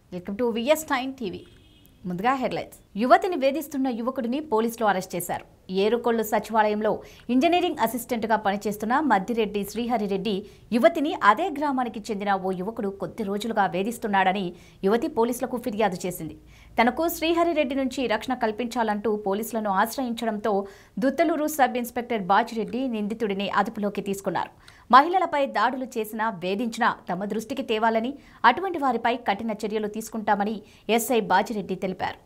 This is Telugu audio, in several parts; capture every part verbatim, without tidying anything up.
Welcome to V S nine TV. ముందుగా హెడ్లైన్స్. యువతిని వేధిస్తున్న యువకుడిని పోలీసులు అరెస్ట్ చేశారు. ఏరుకొల్లు సచివాలయంలో ఇంజనీరింగ్ అసిస్టెంట్గా పనిచేస్తున్న మద్దిరెడ్డి శ్రీహరిరెడ్డి యువతిని అదే గ్రామానికి చెందిన ఓ యువకుడు కొద్ది రోజులుగా వేధిస్తున్నాడని యువతి పోలీసులకు ఫిర్యాదు చేసింది. తనకు శ్రీహరిరెడ్డి నుంచి రక్షణ కల్పించాలంటూ పోలీసులను ఆశ్రయించడంతో దుత్తలూరు సబ్ ఇన్స్పెక్టర్ బాజిరెడ్డి నిందితుడిని అదుపులోకి తీసుకున్నారు. మహిళలపై దాడులు చేసినా వేధించినా తమ దృష్టికి తేవాలని, అటువంటి వారిపై కఠిన చర్యలు తీసుకుంటామని ఎస్ఐ బాజిరెడ్డి తెలిపారు.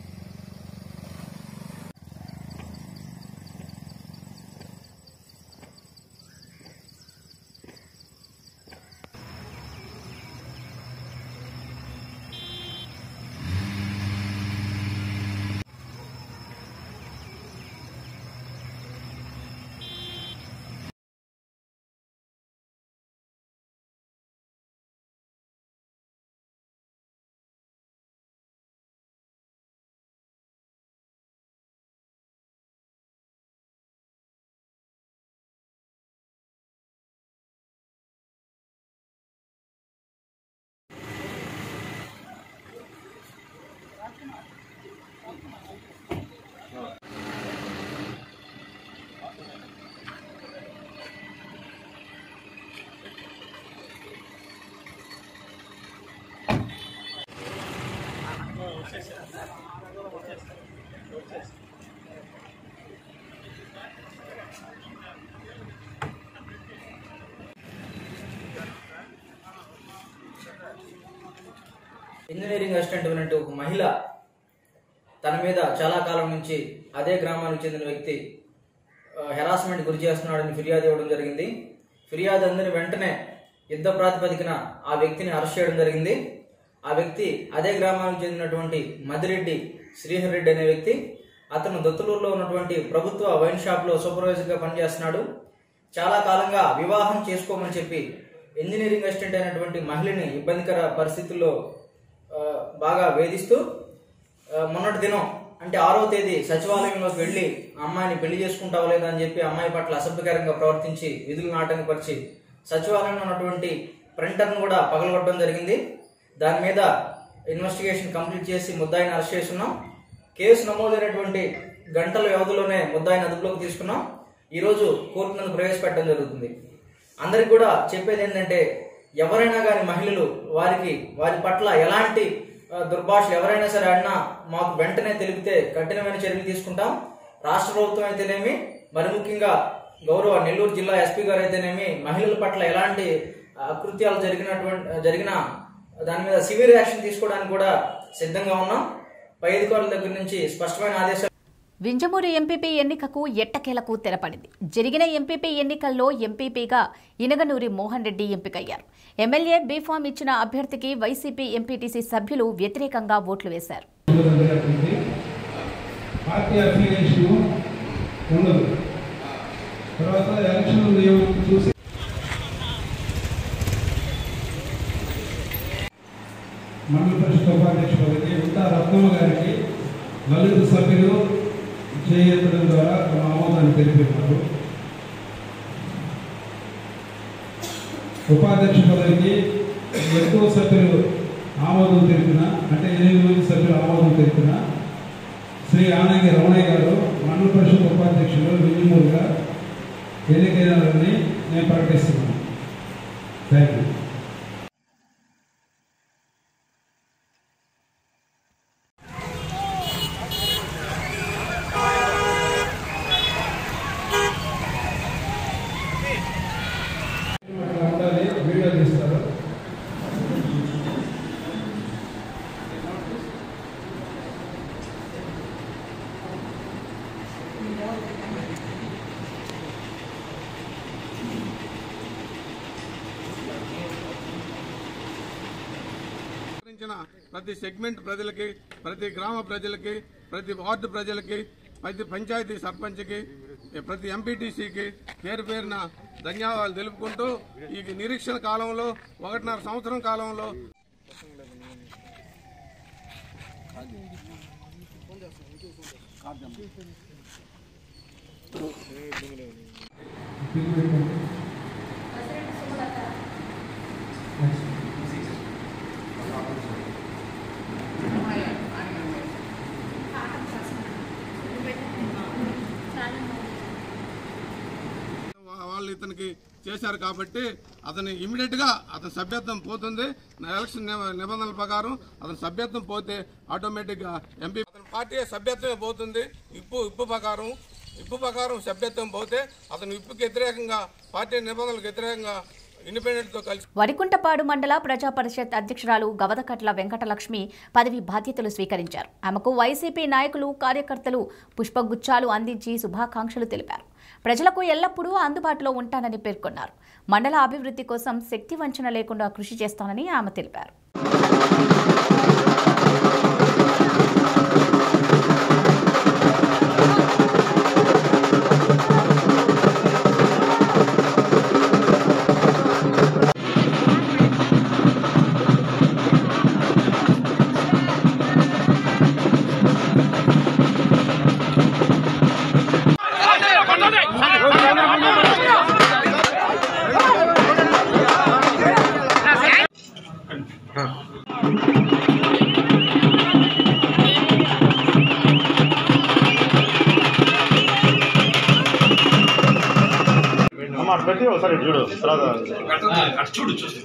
ఇంజనీరింగ్ అసిస్టెంట్ ఉన్నట్టు ఒక మహిళ తన మీద చాలా కాలం నుంచి అదే గ్రామానికి చెందిన వ్యక్తి హెరాస్మెంట్ గురి చేస్తున్నాడని ఫిర్యాదు ఇవ్వడం జరిగింది. ఫిర్యాదు అందిన వెంటనే యుద్ధ ప్రాతిపదికన ఆ వ్యక్తిని అరెస్ట్ చేయడం జరిగింది. ఆ వ్యక్తి అదే గ్రామానికి చెందినటువంటి మద్దిరెడ్డి శ్రీహరిరెడ్డి అనే వ్యక్తి. అతను దొత్తులూరులో ఉన్నటువంటి ప్రభుత్వ వైన్ షాప్ లో సూపర్వైజర్ గా పనిచేస్తున్నాడు. చాలా కాలంగా వివాహం చేసుకోమని చెప్పి ఇంజనీరింగ్ అసిస్టెంట్ అయినటువంటి మహిళని ఇబ్బందికర పరిస్థితుల్లో బాగా వేధిస్తూ మొన్నటి దినం అంటే ఆరో తేదీ సచివాలయంలోకి వెళ్లి అమ్మాయిని పెళ్లి చేసుకుంటావా లేదా అని చెప్పి అమ్మాయి పట్ల అసభ్యకరంగా ప్రవర్తించి విధులు నాటకపరిచి సచివాలయంలో ఉన్నటువంటి ప్రింటర్ను కూడా పగలగొట్టడం జరిగింది. దాని మీద ఇన్వెస్టిగేషన్ కంప్లీట్ చేసి ముద్దాయిని అరెస్ట్ చేస్తున్నాం. కేసు నమోదైనటువంటి గంటల వ్యవధిలోనే ముద్దాయిని అదుపులోకి తీసుకున్నాం. ఈరోజు కోర్టు నందు ప్రవేశపెట్టడం జరుగుతుంది. అందరికి కూడా చెప్పేది ఏంటంటే, ఎవరైనా కానీ మహిళలు వారికి వారి పట్ల ఎలాంటి దుర్భాషలు ఎవరైనా సరే అన్నా మాకు వెంటనే తెలిపితే కఠినమైన చర్యలు తీసుకుంటాం. రాష్ట్ర ప్రభుత్వం అయితేనేమి, మరి ముఖ్యంగా గౌరవ నెల్లూరు జిల్లా ఎస్పీ గారు అయితేనేమి మహిళల పట్ల ఎలాంటి అకృత్యాలు జరిగినటువంటి జరిగిన దాని మీద సివియర్ యాక్షన్ తీసుకోవడానికి కూడా సిద్ధంగా ఉన్నాం. పై అధికారుల దగ్గర నుంచి స్పష్టమైన ఆదేశాలు. వింజమూరు ఎంపీపీ ఎన్నికకు ఎట్టకేలకు తెరపడింది. జరిగిన ఎంపీపీ ఎన్నికల్లో ఎంపీపీగా ఇనగనూరి మోహన్ రెడ్డి ఎంపికయ్యారు. ఎమ్మెల్యే బీఫామ్ ఇచ్చిన అభ్యర్థికి వైసీపీ ఎంపీటీసీ సభ్యులు వ్యతిరేకంగా ఓట్లు వేశారు. మండల పరిషత్ ఉపాధ్యక్షుడికి ఉంటా రత్నమ్మ గారికి లలిత సభ్యులు చేయడం ద్వారా తమ ఆమోదాన్ని తెలిపారు. ఉపాధ్యక్ష పదవికి ఎక్కువ సభ్యులు ఆమోదం తెలిపిన అంటే ఎనిమిది మంది సభ్యులు ఆమోదం తెలిపిన శ్రీ ఆనంగి రమణయ్య గారు మండల పరిషత్ ఉపాధ్యక్షులు వింజమూరుగా ఎన్నికైనారని నేను ప్రకటిస్తున్నాను. Thank you. ప్రతి సెగ్మెంట్ ప్రజలకి, ప్రతి గ్రామ ప్రజలకి, ప్రతి వార్డు ప్రజలకి, ప్రతి పంచాయతీ సర్పంచ్కి, ప్రతి ఎంపీటీసీకి పేరు పేరున ధన్యవాదాలు తెలుపుకుంటూ ఈ నిరీక్షణ కాలంలో ఒకటిన్నర సంవత్సరం కాలంలో ఇతనికి చేశారు కాబట్టి అతని ఇమీడియట్గా అతని సభ్యత్వం పోతుంది. ఎలక్షన్ నిబంధనల ప్రకారం అతని సభ్యత్వం పోతే ఆటోమేటిక్గా ఎంపీ అతని పార్టీ సభ్యత్వమే పోతుంది. ఇప్పు ఇప్పు ప్రకారం ఇప్పు ప్రకారం సభ్యత్వం పోతే అతను ఇప్పుకి వ్యతిరేకంగా పార్టీ నిబంధనలకు వ్యతిరేకంగా ఇండిపెండెంట్తో కలిసి వరికుంటపాడు మండల ప్రజా పరిషత్ అధ్యక్షురాలు గవదకట్ల వెంకటలక్ష్మి పదవి బాధ్యతలు స్వీకరించారు. ఆమెకు వైసీపీ నాయకులు కార్యకర్తలు పుష్పగుచ్చాలు అందించి శుభాకాంక్షలు తెలిపారు. ప్రజలకు ఎల్లప్పుడూ అందుబాటులో ఉంటానని పేర్కొన్నారు. మండల అభివృద్ధి కోసం శక్తి వంచన లేకుండా కృషి చేస్తానని ఆమె తెలిపారు. పెట్టి ఒకసారి చూడు చూడు చూసి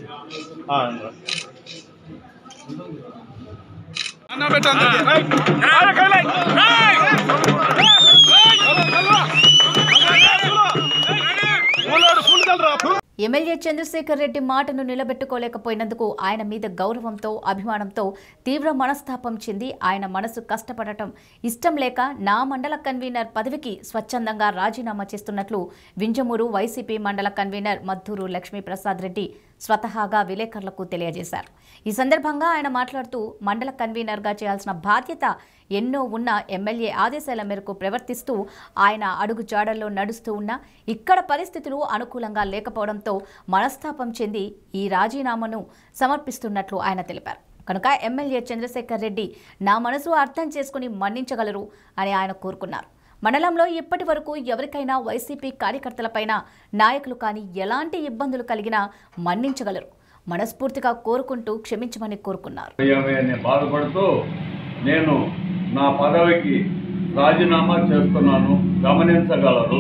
ఎమ్మెల్యే చంద్రశేఖర్ రెడ్డి మాటను నిలబెట్టుకోలేకపోయినందుకు ఆయన మీద గౌరవంతో అభిమానంతో తీవ్ర మనస్తాపం చెంది ఆయన మనసు కష్టపడటం ఇష్టం లేక నా మండల కన్వీనర్ పదవికి స్వచ్ఛందంగా రాజీనామా చేస్తున్నట్లు వింజమూరు వైసీపీ మండల కన్వీనర్ మద్దూరు లక్ష్మీప్రసాద్ రెడ్డి స్వతహాగా విలేకరులకు తెలియజేశారు. ఈ సందర్భంగా ఆయన మాట్లాడుతూ మండల కన్వీనర్గా చేయాల్సిన బాధ్యత ఎన్నో ఉన్న ఎమ్మెల్యే ఆదేశాల మేరకు ప్రవర్తిస్తూ ఆయన అడుగు జాడల్లో నడుస్తూ ఉన్నా ఇక్కడ పరిస్థితులు అనుకూలంగా లేకపోవడంతో మనస్తాపం చెంది ఈ రాజీనామాను సమర్పిస్తున్నట్లు ఆయన తెలిపారు. కనుక ఎమ్మెల్యే చంద్రశేఖర్ రెడ్డి నా మనసు అర్థం చేసుకుని మన్నించగలరు అని ఆయన కోరుకున్నారు. మండలంలో ఇప్పటి వరకు ఎవరికైనా వైసీపీ కార్యకర్తలపైన నాయకులు కానీ ఎలాంటి ఇబ్బందులు కలిగినా మన్నించగలరు, మనస్ఫూర్తిగా కోరుకుంటూ క్షమించమని కోరుకున్నారు. బాధపడుతూ నేను నా పదవికి రాజీనామా చేస్తున్నాను, గమనించగలరు.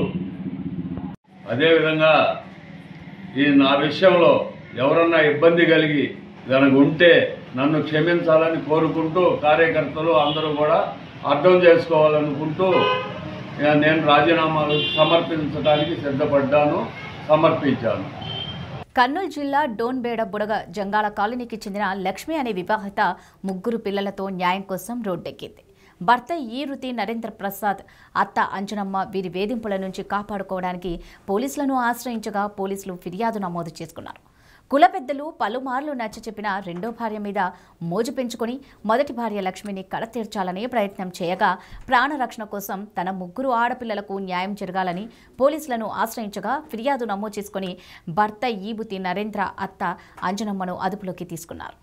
అదేవిధంగా ఈ నా విషయంలో ఎవరన్నా ఇబ్బంది కలిగి కనుక ఉంటే నన్ను క్షమించాలని కోరుకుంటూ కార్యకర్తలు అందరూ కూడా అర్థం చేసుకోవాలనుకుంటూ నేను రాజీనామాలు సమర్పించడానికి సిద్ధపడ్డాను, సమర్పించాను. కర్నూలు జిల్లా డోన్బేడ బుడగ జంగాల కాలనీకి చెందిన లక్ష్మి అనే వివాహిత ముగ్గురు పిల్లలతో న్యాయం కోసం రోడ్డెక్కింది. భర్త ఈరుతి నరేంద్ర ప్రసాద్, అత్త అంజనమ్మ వీరి వేధింపుల నుంచి కాపాడుకోవడానికి పోలీసులను ఆశ్రయించగా పోలీసులు ఫిర్యాదు నమోదు చేసుకున్నారు. కుల పెద్దలు పలుమార్లు నచ్చ చెప్పిన రెండో భార్య మీద మోజు పెంచుకొని మొదటి భార్య లక్ష్మిని కడతీర్చాలని ప్రయత్నం చేయగా ప్రాణరక్షణ కోసం తన ముగ్గురు ఆడపిల్లలకు న్యాయం జరగాలని పోలీసులను ఆశ్రయించగా ఫిర్యాదు నమోదు చేసుకుని భర్త ఈబుతి నరేంద్ర, అత్త అంజనమ్మను అదుపులోకి తీసుకున్నారు.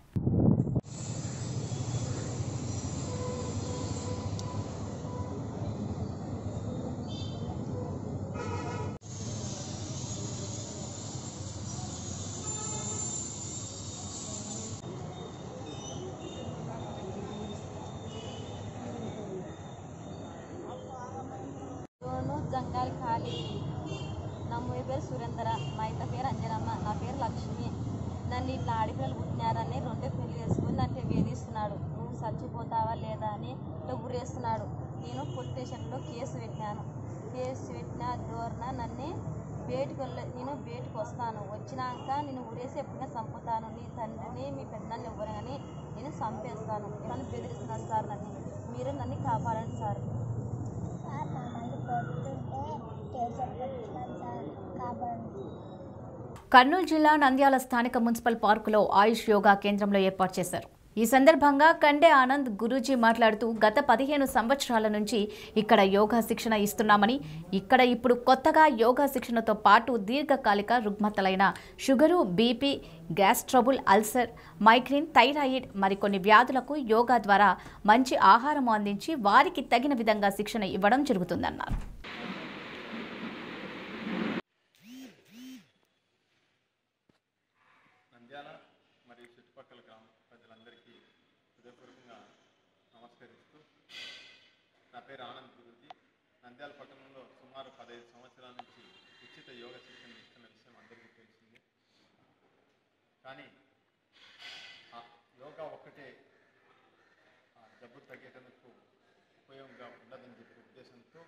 జంగాల్ ఖాళీ. నా మూవీ పేరు సురేంద్ర, మా ఇంత పేరు అంజనమ్మ, నా పేరు లక్ష్మి. నన్ను ఇట్లా ఆడపిల్లలు పుట్టినారని రెండో పెళ్లి చేసుకుని నన్ను వేధిస్తున్నాడు. నువ్వు చచ్చిపోతావా లేదా అని ఇట్లా ఊరేస్తున్నాడు. నేను పోలీస్ స్టేషన్లో కేసు పెట్టినాను. కేసు పెట్టిన దూరన నన్ను బయటకు వెళ్ళ నేను బయటకు వస్తాను, వచ్చినాక నేను ఊరేసి ఎప్పుడైనా చంపుతాను, నీ తండ్రిని మీ పెద్దనాన్ని ఎవ్వరు కానీ నేను చంపేస్తాను. నన్ను బెదిరిస్తున్నాడు సార్. నన్ను మీరు నన్ను కాపాడండి సార్. కర్నూలు జిల్లా నంద్యాల స్థానిక మున్సిపల్ పార్కులో ఆయుష్ యోగా కేంద్రంలో ఏర్పాటు చేశారు. ఈ సందర్భంగా కండే ఆనంద్ గురూజీ మాట్లాడుతూ గత పదిహేను సంవత్సరాల నుంచి ఇక్కడ యోగా శిక్షణ ఇస్తున్నామని, ఇక్కడ ఇప్పుడు కొత్తగా యోగా శిక్షణతో పాటు దీర్ఘకాలిక రుగ్మతలైన sugar, BP, gas trouble, ulcer, migraine, thyroid మరికొన్ని వ్యాధులకు యోగా ద్వారా మంచి ఆహారం అందించి వారికి తగిన విధంగా శిక్షణ ఇవ్వడం జరుగుతుందన్నారు. నా పేరు ఆనంద్ గురూజీ. నంద్యాల పట్టణంలో సుమారు పదహైదు సంవత్సరాల నుంచి ఉచిత యోగ శిక్షణ ఇస్తున్న కానీ యోగా ఒక్కటే జబ్బు తగ్గేటందుకు ఉపయోగంగా ఉండదని చెప్పే ఉద్దేశంతో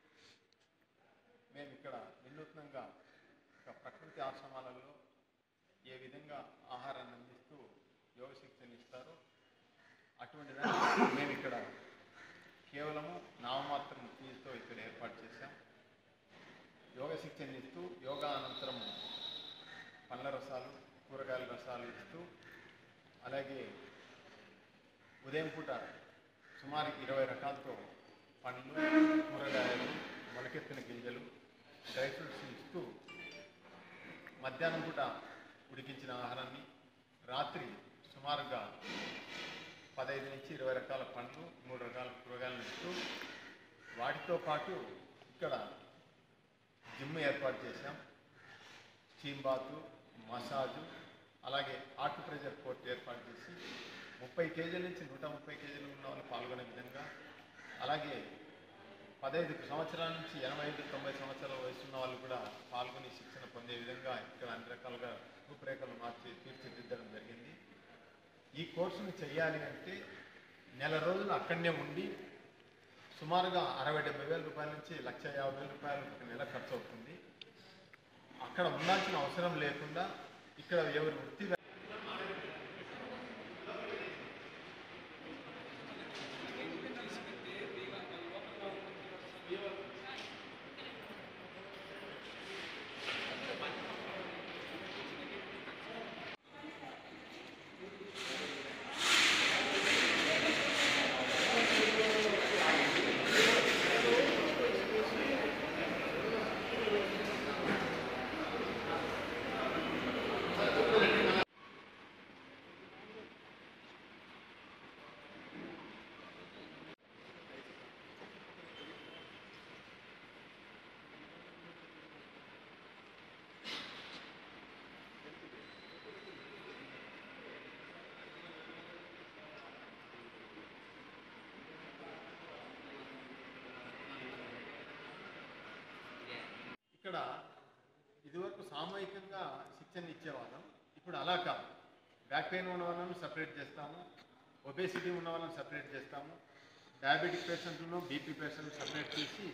మేము ఇక్కడ వినూత్నంగా ఒక ప్రకృతి ఆశ్రమాలలో ఏ విధంగా ఆహారాన్ని అందిస్తూ యోగ శిక్షణ ఇస్తారో అటువంటి దాన్ని మేము ఇక్కడ కేవలము నామమాత్రం ఫీజుతో ఇక్కడ ఏర్పాటు చేశాం. యోగ శిక్షణ ఇస్తూ యోగా అనంతరం పండ్ల రసాలు, కూరగాయల రసాలు ఇస్తూ, అలాగే ఉదయం పూట సుమారు ఇరవై రకాలతో పండ్లు, కూరగాయలు, మొలకెత్తిన గింజలు, డ్రై ఫ్రూట్స్ ఇస్తూ మధ్యాహ్నం పూట ఉడికించిన ఆహారాన్ని, రాత్రి సుమారుగా పదహైదు నుంచి ఇరవై రకాల పండ్లు, మూడు రకాల కూరగాయలను ఇస్తూ, వాటితో పాటు ఇక్కడ జిమ్ ఏర్పాటు చేశాం. స్టీమ్ బాతు, మసాజు, అలాగే ఆక్యుప్రెషర్ కోర్ట్ ఏర్పాటు చేసి ముప్పై కేజీల నుంచి నూట ముప్పై కేజీలు ఉన్న వాళ్ళు పాల్గొనే విధంగా, అలాగే పదహైదు సంవత్సరాల నుంచి ఎనభై ఐదు తొంభై సంవత్సరాల వయసు ఉన్న వాళ్ళు కూడా పాల్గొని శిక్షణ పొందే విధంగా ఇక్కడ అన్ని రకాలుగా రూపురేఖలు మార్చి తీర్చిదిద్దడం జరిగింది. ఈ కోర్సును చేయాలి అంటే నెల రోజులు అక్కడనే ఉండి సుమారుగా అరవై డెబ్బై వేల రూపాయల నుంచి లక్ష యాభై వేల రూపాయలు ఒక నెల ఖర్చు అవుతుంది. అక్కడ ఉండాల్సిన అవసరం లేకుండా ఇక్కడ ఎవరి వృత్తి ఇక్కడ ఇదివరకు సామూహికంగా శిక్షణ ఇచ్చేవాళ్ళం. ఇప్పుడు అలా కాదు. బ్యాక్ పెయిన్ ఉన్న వాళ్ళని సపరేట్ చేస్తాము, ఒబేసిటీ ఉన్న వాళ్ళని సపరేట్ చేస్తాము, డయాబెటిక్ పేషెంట్లను, బీపీ పేషెంట్ సపరేట్ చేసి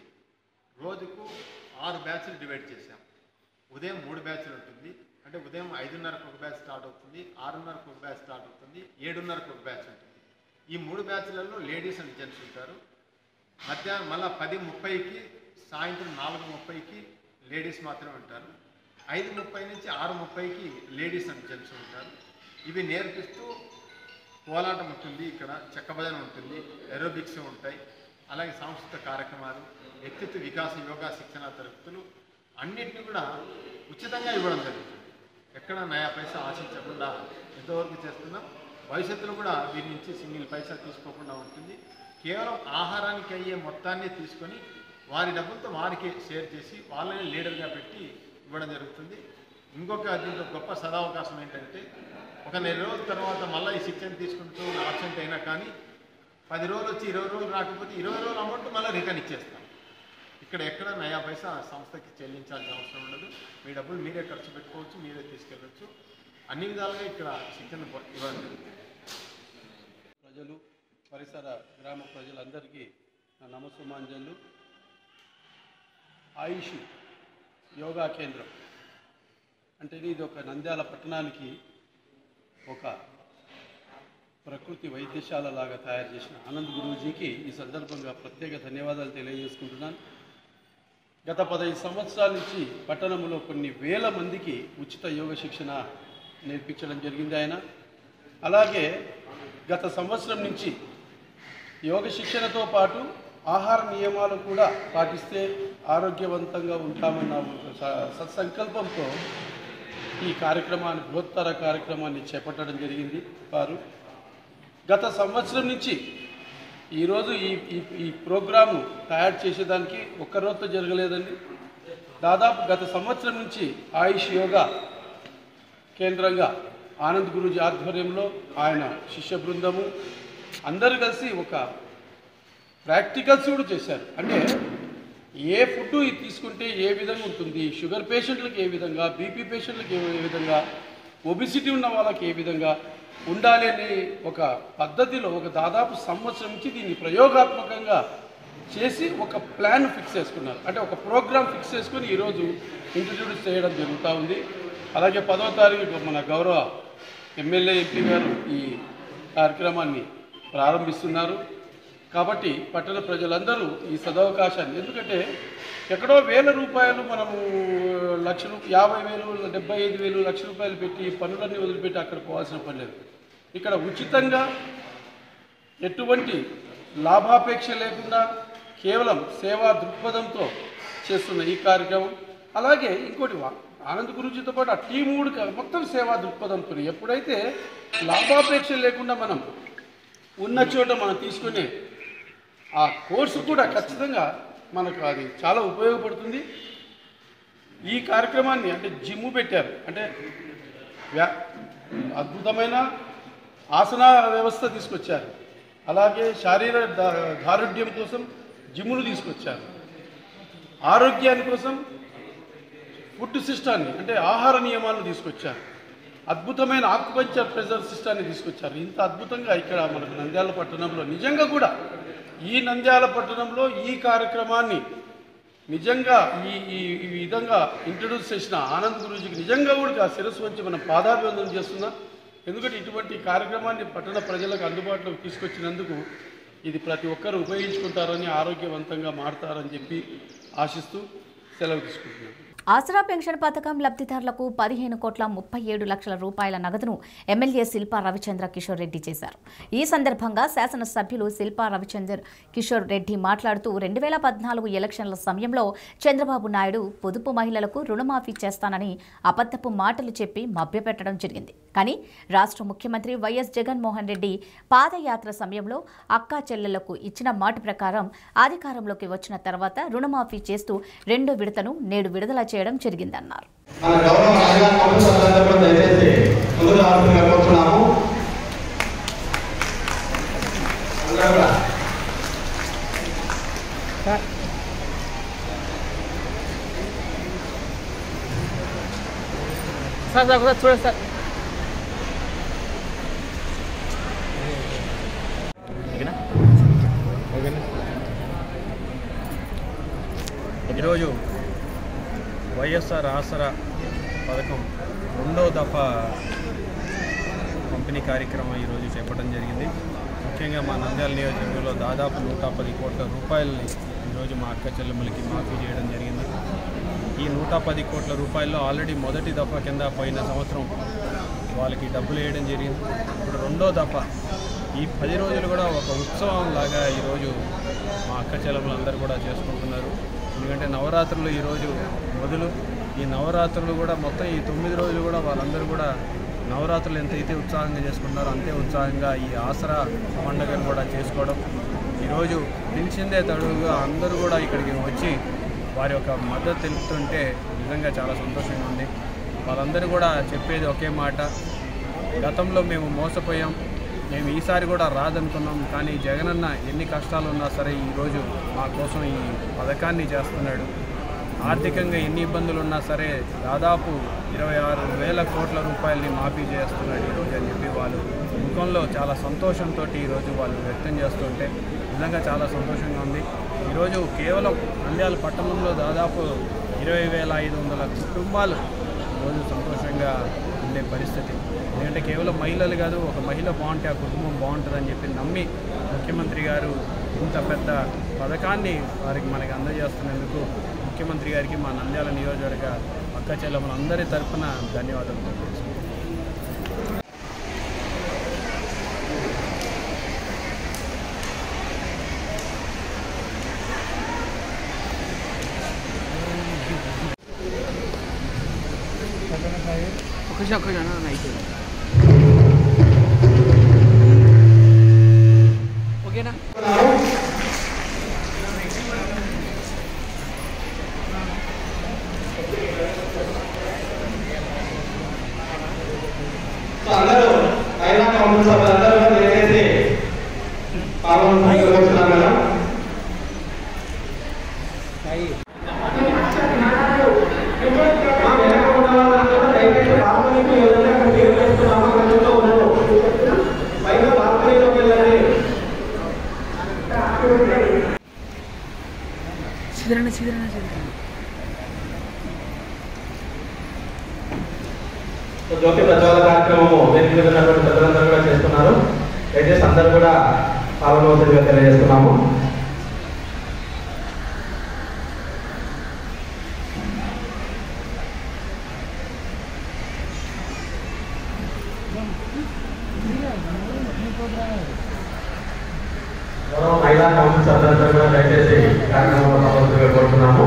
రోజుకు ఆరు బ్యాచ్లు డివైడ్ చేశాం. ఉదయం మూడు బ్యాచ్లు ఉంటుంది. అంటే ఉదయం ఐదున్నరకు ఒక బ్యాచ్ స్టార్ట్ అవుతుంది, ఆరున్నరకు ఒక బ్యాచ్ స్టార్ట్ అవుతుంది, ఏడున్నరకు ఒక బ్యాచ్ ఉంటుంది. ఈ మూడు బ్యాచ్లలో లేడీస్ అండ్ జెంట్స్ ఉంటారు. మధ్యాహ్నం మళ్ళీ పది ముప్పైకి సాయంత్రం నాలుగు ముప్పైకి లేడీస్ మాత్రమే ఉంటారు. ఐదు ముప్పై నుంచి ఆరు ముప్పైకి లేడీస్ అండ్ జెంట్స్ ఉంటారు. ఇవి నేర్పిస్తూ కోలాటం ఉంటుంది, ఇక్కడ చెక్క భజన ఉంటుంది, ఏరోబిక్స్ ఉంటాయి, అలాగే సాంస్కృతిక కార్యక్రమాలు, వ్యక్తిత్వ వికాస యోగా శిక్షణ తరగతులు అన్నింటినీ కూడా ఉచితంగా ఇవ్వడం జరుగుతుంది. ఎక్కడ నయా పైసా ఆశించకుండా ఎంతవరకు చేస్తున్నాం. భవిష్యత్తులో కూడా వీరి నుంచి సింగిల్ పైసా తీసుకోకుండా ఉంటుంది. కేవలం ఆహారానికి అయ్యే మొత్తాన్ని తీసుకొని వారి డబ్బులతో వారికి షేర్ చేసి వాళ్ళని లీడర్గా పెట్టి ఇవ్వడం జరుగుతుంది. ఇంకొక దీంట్లో గొప్ప సదావకాశం ఏంటంటే ఒక నెల రోజుల తర్వాత మళ్ళీ ఈ శిక్షణ తీసుకుంటూ ఆబ్సెంట్ అయినా కానీ పది రోజులు వచ్చి ఇరవై రోజులు రాకపోతే ఇరవై రోజుల అమౌంట్ మళ్ళీ రిటర్న్ ఇచ్చేస్తాం. ఇక్కడ ఎక్కడ నయా పైసా సంస్థకి చెల్లించాల్సిన అవసరం ఉండదు. మీ డబ్బులు మీరే ఖర్చు పెట్టుకోవచ్చు, మీరే తీసుకెళ్ళవచ్చు. అన్ని విధాలుగా ఇక్కడ శిక్షణ ఇవ్వడం జరుగుతుంది. ప్రజలు, పరిసర గ్రామ ప్రజలందరికీ నా నమస్సుమాంజలు. ఆయుష్ యోగా కేంద్రం అంటే ఇది ఒక నంద్యాల పట్టణానికి ఒక ప్రకృతి వైద్యశాల లాగా తయారు చేసిన ఆనంద్ గురూజీకి ఈ సందర్భంగా ప్రత్యేక ధన్యవాదాలు తెలియజేసుకుంటున్నాను. గత పదహైదు సంవత్సరాల నుంచి పట్టణంలో కొన్ని వేల మందికి ఉచిత యోగ శిక్షణ నేర్పించడం జరిగింది ఆయన. అలాగే గత సంవత్సరం నుంచి యోగ శిక్షణతో పాటు ఆహార నియమాలు కూడా పాటిస్తే ఆరోగ్యవంతంగా ఉంటామన్న సత్సంకల్పంతో ఈ కార్యక్రమాన్ని, బృహత్తర కార్యక్రమాన్ని చేపట్టడం జరిగింది. వారు గత సంవత్సరం నుంచి ఈరోజు ఈ ఈ ప్రోగ్రాము తయారు చేసేదానికి ఒక్క రోజుతో జరగలేదండి. దాదాపు గత సంవత్సరం నుంచి ఆయుష్ యోగా కేంద్రంగా ఆనంద్ గురూజీ ఆధ్వర్యంలో ఆయన శిష్య బృందము అందరూ కలిసి ఒక ప్రాక్టికల్స్ కూడా చేశారు. అంటే ఏ ఫుడ్ తీసుకుంటే ఏ విధంగా ఉంటుంది, షుగర్ పేషెంట్లకు ఏ విధంగా, బీపీ పేషెంట్లకు ఏ విధంగా, ఒబిసిటీ ఉన్న వాళ్ళకి ఏ విధంగా ఉండాలి అనే ఒక పద్ధతిలో ఒక దాదాపు సంవత్సరం నుంచి దీన్ని ప్రయోగాత్మకంగా చేసి ఒక ప్లాన్ ఫిక్స్ చేసుకున్నారు. అంటే ఒక ప్రోగ్రామ్ ఫిక్స్ చేసుకుని ఈరోజు ఇంట్రడ్యూస్ చేయడం జరుగుతూ ఉంది. అలాగే పదో తారీఖు మన గౌరవ ఎమ్మెల్యే ఎంపీ గారు ఈ కార్యక్రమాన్ని ప్రారంభిస్తున్నారు. కాబట్టి పట్టణ ప్రజలందరూ ఈ సదవకాశాన్ని, ఎందుకంటే ఎక్కడో వేల రూపాయలు మనము లక్షలు యాభై వేలు డెబ్బై ఐదు వేలు లక్ష రూపాయలు పెట్టి పనులన్నీ వదిలిపెట్టి అక్కడ పోవాల్సిన పని లేదు. ఇక్కడ ఉచితంగా ఎటువంటి లాభాపేక్ష లేకుండా కేవలం సేవా దృక్పథంతో చేస్తున్న ఈ కార్యక్రమం. అలాగే ఇంకోటి ఆనంద్ గురూజీతో పాటు ఆ టీం కూడా మొత్తం సేవా దృక్పథంతో, ఎప్పుడైతే లాభాపేక్ష లేకుండా మనం ఉన్న చోట మనం తీసుకునే ఆ కోర్సు కూడా ఖచ్చితంగా మనకు అది చాలా ఉపయోగపడుతుంది. ఈ కార్యక్రమాన్ని అంటే జిమ్ పెట్టారు, అంటే అద్భుతమైన ఆసన వ్యవస్థ తీసుకొచ్చారు. అలాగే శారీరక దారుఢ్యం కోసం జిమ్ములు తీసుకొచ్చారు. ఆరోగ్యాని కోసం ఫుడ్ సిస్టాన్ని, అంటే ఆహార నియమాలను తీసుకొచ్చారు. అద్భుతమైన ఆక్యుపంచర్ ప్రెజర్ సిస్టాన్ని తీసుకొచ్చారు. ఇంత అద్భుతంగా ఇక్కడ మనకు నంద్యాల పట్టణంలో నిజంగా కూడా ఈ నంద్యాల పట్టణంలో ఈ కార్యక్రమాన్ని నిజంగా ఈ ఈ విధంగా ఇంట్రడ్యూస్ చేసిన ఆనంద్ గురూజీకి నిజంగా కూడా శిరస్సు వంచి మనం పాదాభివందనం చేస్తున్నాం. ఎందుకంటే ఇటువంటి కార్యక్రమాన్ని పట్టణ ప్రజలకు అందుబాటులోకి తీసుకొచ్చినందుకు ఇది ప్రతి ఒక్కరూ ఉపయోగించుకుంటారని, ఆరోగ్యవంతంగా మారుతారని చెప్పి ఆశిస్తూ సెలవు తీసుకుంటున్నాను. ఆసరా పెన్షన్ పథకం లబ్ధిదారులకు పదిహేను కోట్ల ముప్పై ఏడు లక్షల రూపాయల నగదును ఎమ్మెల్యే శిల్పా రవిచంద్ర కిషోర్ రెడ్డి చేశారు. ఈ సందర్భంగా శాసనసభ్యులు శిల్పా రవిచందర్ కిషోర్ రెడ్డి మాట్లాడుతూ రెండు వేల పద్నాలుగు ఎలక్షన్ల సమయంలో చంద్రబాబు నాయుడు పొదుపు మహిళలకు రుణమాఫీ చేస్తానని అబద్ధపు మాటలు చెప్పి మభ్యపెట్టడం జరిగింది. కానీ రాష్ట్ర ముఖ్యమంత్రి వైఎస్ జగన్మోహన్ రెడ్డి పాదయాత్ర సమయంలో అక్కా చెల్లెళ్లకు ఇచ్చిన మాట ప్రకారం అధికారంలోకి వచ్చిన తర్వాత రుణమాఫీ చేస్తూ రెండో విడతను నేడు విడుదల చేయడం జరిగిందన్నారు. సార్ సార్ ఒకసారి చూడండి సార్. ఈరోజు వైఎస్ఆర్ ఆసరా పథకం రెండో దఫా పంపిణీ కార్యక్రమం ఈరోజు చేపట్టడం జరిగింది. ముఖ్యంగా మా నంద్యాల నియోజకవర్గంలో దాదాపు నూట పది కోట్ల రూపాయలని ఈరోజు మా అక్క చెల్లెమ్మలకి మాఫీ చేయడం జరిగింది. ఈ నూట పది కోట్ల రూపాయల్లో ఆల్రెడీ మొదటి దఫా కింద పోయిన సంవత్సరం వాళ్ళకి డబ్బులు వేయడం జరిగింది. ఇప్పుడు రెండో దఫా ఈ పది రోజులు కూడా ఒక ఉత్సవం లాగా ఈరోజు మా అక్క చెల్లెమ్మలు అందరూ కూడా చేసుకుంటున్నారు. ఎందుకంటే నవరాత్రులు ఈరోజు మొదలు, ఈ నవరాత్రులు కూడా మొత్తం ఈ తొమ్మిది రోజులు కూడా వాళ్ళందరూ కూడా నవరాత్రులు ఎంతైతే ఉత్సాహంగా చేసుకుంటారో అంతే ఉత్సాహంగా ఈ ఆసరా పండుగను కూడా చేసుకోవడం. ఈరోజు పిలిచిందే తడువుగా అందరూ కూడా ఇక్కడికి వచ్చి వారి యొక్క మద్దతు తెలుపుతుంటే నిజంగా చాలా సంతోషంగా ఉంది. వాళ్ళందరూ కూడా చెప్పేది ఒకే మాట, గతంలో మేము మోసపోయాం, మేము ఈసారి కూడా రాదనుకున్నాం, కానీ జగనన్న ఎన్ని కష్టాలు ఉన్నా సరే ఈరోజు మా కోసం ఈ పథకాన్ని చేస్తున్నాడు. ఆర్థికంగా ఎన్ని ఇబ్బందులు ఉన్నా సరే దాదాపు ఇరవై ఆరు వేల కోట్ల రూపాయలని మాఫీ చేస్తున్నాడు ఈరోజు అని చెప్పి వాళ్ళు ముఖంలో చాలా సంతోషంతో ఈరోజు వాళ్ళు వ్యక్తం చేస్తుంటే నిజంగా చాలా సంతోషంగా ఉంది. ఈరోజు కేవలం నంద్యాల పట్టణంలో దాదాపు ఇరవై వేల ఐదు వందల కుటుంబాలు ఈరోజు సంతోషంగా ఉండే పరిస్థితి. ఎందుకంటే కేవలం మహిళలు కాదు, ఒక మహిళ బాగుంటే ఆ కుటుంబం బాగుంటుందని చెప్పి నమ్మి ముఖ్యమంత్రి గారు ఇంత పెద్ద పథకాన్ని వారికి మనకి అందజేస్తున్నందుకు ముఖ్యమంత్రి గారికి మా నంద్యాల నియోజకవర్గ అక్క చెల్లెమ్మలందరి తరఫున ధన్యవాదాలు తెలియజేస్తున్నాను. ఒకసారి ఒకసారి అయితే ఓకేనా? అందరూ అయినా కౌన్సిల్ సభ్యులందరూ దయచేసి పాల్గొంటున్నారు మేడం. దయచేసి పాల్గొని సిద్ధరణ సిద్ధరణ సిద్ధరణ జ్యోతి ప్రజ్వల కార్యక్రమము వేదిక మీద ఉన్నటువంటి పెద్దలందరూ కూడా చేస్తున్నారు. దయచేసి అందరూ కూడా పాల్గొనవలసిందిగా తెలియజేస్తున్నాము. మహిళా కౌన్సిల్ సభ్యులందరూ కూడా దయచేసి కార్యక్రమంలో పాల్గొనవలసిందిగా కోరుతున్నాము.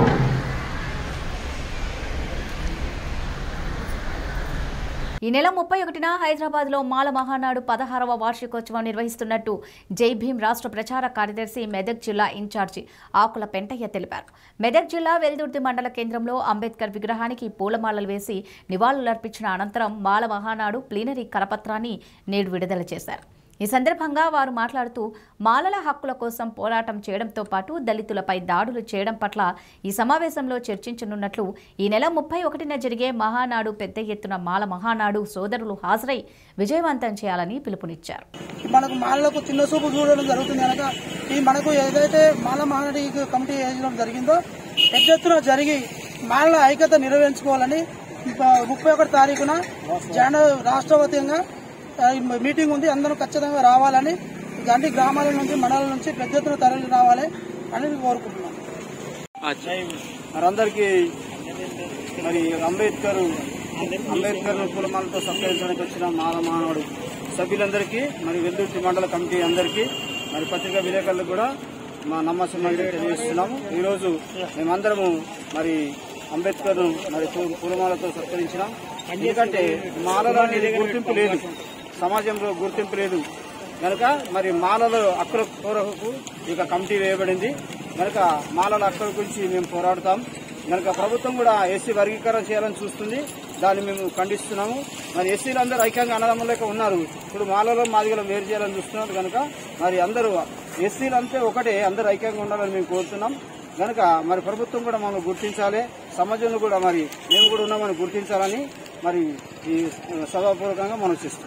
ఈ నెల ముప్పై ఒకటిన హైదరాబాద్ లో మాల మహానాడు పదహారవ వార్షికోత్సవం నిర్వహిస్తున్నట్టు జై భీం రాష్ట్ర ప్రచార కార్యదర్శి మెదక్ జిల్లా ఇన్ఛార్జి ఆకుల పెంటయ్య తెలిపారు. మెదక్ జిల్లా వెల్దుర్తి మండల కేంద్రంలో అంబేద్కర్ విగ్రహానికి పూలమాలలు వేసి నివాళులర్పించిన అనంతరం మాల మహానాడు ప్లీనరీ కరపత్రాన్ని నేడు విడుదల చేశారు. ఈ సందర్భంగా వారు మాట్లాడుతూ మాలల హక్కుల కోసం పోరాటం చేయడంతో పాటు దళితులపై దాడులు చేయడం పట్ల ఈ సమావేశంలో చర్చించనున్నట్లు, ఈ నెల ముప్పై ఒకటిన జరిగే మహానాడు పెద్ద ఎత్తున మాల మహానాడు సోదరులు హాజరై విజయవంతం చేయాలని పిలుపునిచ్చారు. మనకు మాలలకు చిన్న చూపు చూడడం జరుగుతుంది కనుక ఈ మనకు ఏదైతే మాల మహానాడు కమిటీ వేయడం జరిగిందో పెద్ద ఎత్తున జరిగి మాలల ఐక్యత నిర్వహించుకోవాలని ముప్పై ఒకటి తారీఖున జన రాష్ట్రవ్యాప్తంగా మీటింగ్ ఉంది. అందరూ ఖచ్చితంగా రావాలని, అన్ని గ్రామాల నుంచి మండలాల నుంచి పెద్ద ఎత్తున తరలి రావాలి అని కోరుకుంటున్నాం. మరందరికీ మరి అంబేద్కర్ అంబేద్కర్ పూలమాలతో సత్కరించడానికి వచ్చిన మాల మహానాడు సభ్యులందరికీ, మరి వెల్దుర్తి మండల కమిటీ అందరికీ, మరి పత్రికా విలేకరులకు కూడా మా నమ్మకం తెలియజేస్తున్నాము. ఈరోజు మేమందరము మరి అంబేద్కర్ మరి పూలమాలతో సత్కరించినాం. ఎందుకంటే మాలలో అనేది గుర్తింపు లేదు, సమాజంలో గుర్తింపు లేదు కనుక మరి మాలల హక్కుల కొరకు ఇక కమిటీ వేయబడింది కనుక మాలల హక్కుల గురించి మేము పోరాడతాం. కనుక ప్రభుత్వం కూడా ఎస్సీ వర్గీకరణ చేయాలని చూస్తుంది, దాన్ని మేము ఖండిస్తున్నాము. మరి ఎస్సీలు అందరూ ఐక్యంగా అన్నదమ్ములక ఉన్నారు, ఇప్పుడు మాలలో మాదిగలో వేరు చేయాలని చూస్తున్నారు కనుక మరి అందరూ ఎస్సీలు అంతే ఒకటే, అందరూ ఐక్యంగా ఉండాలని మేము కోరుతున్నాం. కనుక మరి ప్రభుత్వం కూడా మనం గుర్తించాలి, సమాజంలో కూడా మరి మేము కూడా ఉన్నామని గుర్తించాలని మరి ఈ సభాపూర్వకంగా మనం చేస్తున్నాం.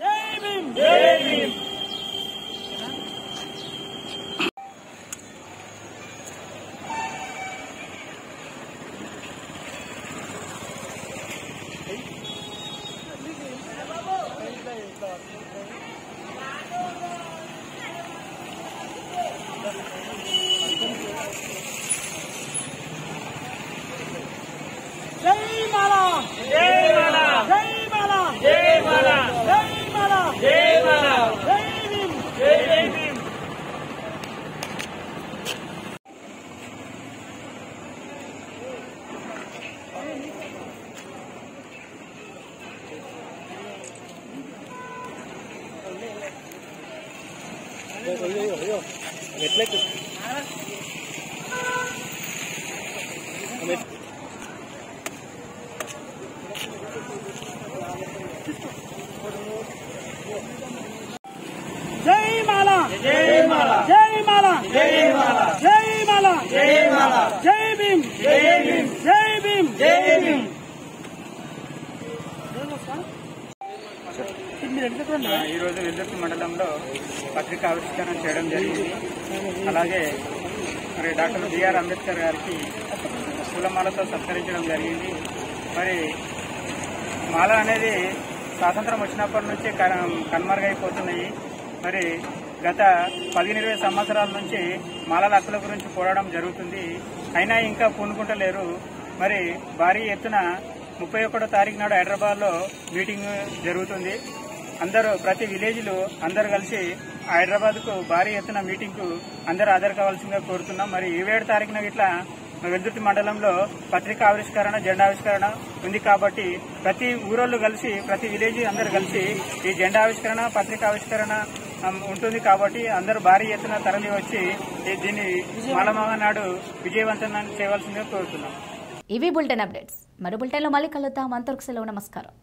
జై మాలా జై మాలా జై మాలా జై మాలా జై మాలా జై మాలా జై భీమ్ జై భీమ్ జై భీమ్ జై భీమ్. ఈరోజు వెల్దుర్తి మండలంలో పత్రికా ఆవిష్కరణ చేయడం జరిగింది. అలాగే మరి డాక్టర్ బిఆర్ అంబేద్కర్ గారికి పూలమాలతో సత్కరించడం జరిగింది. మరి మాల అనేది స్వాతంత్రం వచ్చినప్పటి నుంచి కనుమరుగైపోతున్నాయి. మరి గత పదిహేను ఇరవై సంవత్సరాల నుంచి మాలల హక్కుల గురించి పోరాటం జరుగుతుంది, అయినా ఇంకా పూనుకుంటలేరు. మరి భారీ ఎత్తున ముప్పై ఒకటో తారీఖు నాడు హైదరాబాద్లో మీటింగ్ జరుగుతుంది. అందరూ ప్రతి విలేజ్లో అందరు కలిసి హైదరాబాద్కు భారీ ఎత్తున మీటింగ్కు అందరూ హాజరు కావాల్సిందిగా కోరుతున్నాం. మరి ఇరవై ఏడు తారీఖున ఇట్లా వెల్దుర్తి మండలంలో పత్రికా ఆవిష్కరణ జెండా ఆవిష్కరణ ఉంది కాబట్టి ప్రతి ఊరోళ్ళు కలిసి ప్రతి విలేజ్ అందరు కలిసి ఈ జెండా ఆవిష్కరణ పత్రికా ఆవిష్కరణ ఉంటుంది కాబట్టి అందరూ భారీ ఎత్తున తరలి వచ్చి దీన్ని మాల మహానాడు విజయవంతం చేయవలసిందిగా కోరుతున్నాం. ఇవి బులెటిన్ అప్డేట్స్. మరో బులెటిన్లో మళ్ళీ కలుద్దాం. అంతవరకు సెలవు. నమస్కారం.